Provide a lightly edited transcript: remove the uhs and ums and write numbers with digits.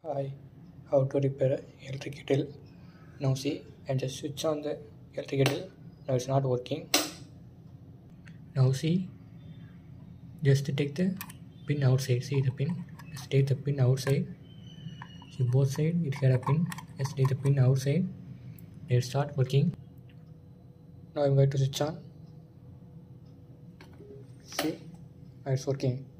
Hi, how to repair electric kettle. Now see, and just switch on the electric kettle. Now it's not working. Now see, just take the pin outside. See the pin. Just take the pin outside. See both sides. It had a pin. Just take the pin outside. Let's start working. Now I'm going to switch on. See, now it's working.